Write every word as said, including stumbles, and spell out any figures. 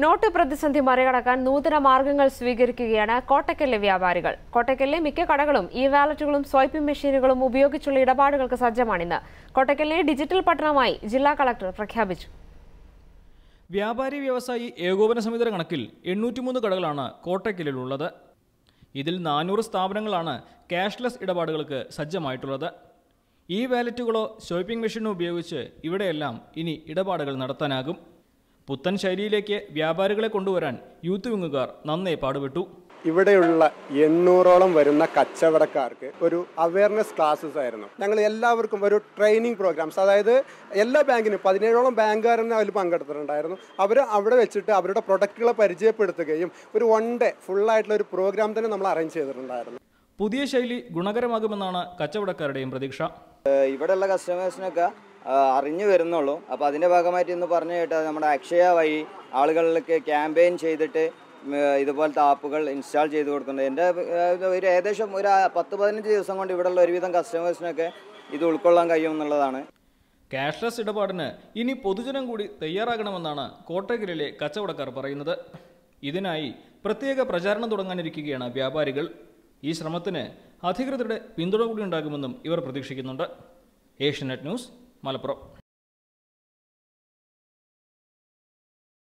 Not പ്രതിസന്ധി മറികടക്കാൻ നൂതന മാർഗങ്ങൾ സ്വീകരിക്കുകയാണ് കോട്ടക്കലിലെ വ്യാപാരികൾ. കോട്ടക്കലിലെ മിക്ക കടകളും ഇ വാലറ്റുകളും സ്വൈപ്പിംഗ് മെഷീനുകളും ഉപയോഗിച്ചുള്ള ഇടപാടുകൾക്ക് സജ്ജമാണിന്ന്. കോട്ടക്കലിനെ ഡിജിറ്റൽ പട്ടണമായി ജില്ലാ കളക്ടർ പ്രഖ്യാപിച്ചു. വ്യാപാരി വ്യവസായി ഏകോപന സമിതിയുടെ കണക്കിൽ എണ്ണൂറ്റിമൂന്ന് കടകളാണ് കോട്ടക്കലിലുള്ളത്. ഇതിൽ നാനൂറ് സ്ഥാപനങ്ങളാണ് ക്യാഷ്ലെസ് ഇടപാടുകൾക്ക് സജ്ജമായിട്ടുള്ളത്. ഇ വാലറ്റുകളോ സ്വൈപ്പിംഗ് മെഷീനോ ഉപയോഗിച്ച് ഇവിടെയെല്ലാം ഇനി ഇടപാടുകൾ നടത്താനാകും. പുത്തൻ ശൈലിയിലേക്ക് വ്യാപാരികളെ കൊണ്ടുവരാൻ യൂത്ത് വിങ്ങുകാർ നന്നേ പാടുപെട്ടു. ഇവിടെയുള്ള എണ്ണൂറോളം വരുന്ന കച്ചവടക്കാർക്ക് ഒരു അവയർനെസ് ക്ലാസ്സസ് ആയിരുന്നു. ഞങ്ങൾ എല്ലാവർക്കും ഒരു ട്രെയിനിങ് പ്രോഗ്രാംസ്, അതായത് എല്ലാ ബാങ്കിനും പതിനേഴോളം ബാങ്കുകാരനെ അതിൽ പങ്കെടുത്തിട്ടുണ്ടായിരുന്നു. അവർ അവിടെ വെച്ചിട്ട് അവരുടെ പ്രൊഡക്റ്റുകളെ പരിചയപ്പെടുത്തുകയും ഒരു വൺ ഡേ ഫുള്ളായിട്ടുള്ള ഒരു പ്രോഗ്രാം തന്നെ നമ്മൾ അറേഞ്ച് ചെയ്തിട്ടുണ്ടായിരുന്നു. പുതിയ ശൈലി ഗുണകരമാകുമെന്നാണ് കച്ചവടക്കാരുടെയും പ്രതീക്ഷ. ഇവിടെയുള്ള കസ്റ്റമേഴ്സിനൊക്കെ അറിഞ്ഞു വരുന്നുള്ളൂ. അപ്പോൾ അതിൻ്റെ ഭാഗമായിട്ട് ഇന്ന് പറഞ്ഞു കേട്ടത് നമ്മുടെ അക്ഷയ വഴി ആളുകളിലേക്ക് ക്യാമ്പയിൻ ചെയ്തിട്ട് ഇതുപോലത്തെ ആപ്പുകൾ ഇൻസ്റ്റാൾ ചെയ്ത് കൊടുക്കുന്നുണ്ട്. എൻ്റെ ഒരു ഏകദേശം ഒരു പത്ത് പതിനഞ്ച് ദിവസം കൊണ്ട് ഇവിടെയുള്ള ഒരുവിധം കസ്റ്റമേഴ്സിനൊക്കെ ഇത് ഉൾക്കൊള്ളാൻ കഴിയും എന്നുള്ളതാണ്. ക്യാഷ്ലെസ് ഇടപാടിന് ഇനി പൊതുജനം കൂടി തയ്യാറാകണമെന്നാണ് കോട്ടക്കലിലെ കച്ചവടക്കാർ പറയുന്നത്. ഇതിനായി പ്രത്യേക പ്രചാരണം തുടങ്ങാനിരിക്കുകയാണ് വ്യാപാരികൾ. ഈ ശ്രമത്തിന് അധികൃതരുടെ പിന്തുണ കൂടി ഉണ്ടാകുമെന്നും ഇവർ പ്രതീക്ഷിക്കുന്നുണ്ട്. Asianet news, Malappuram.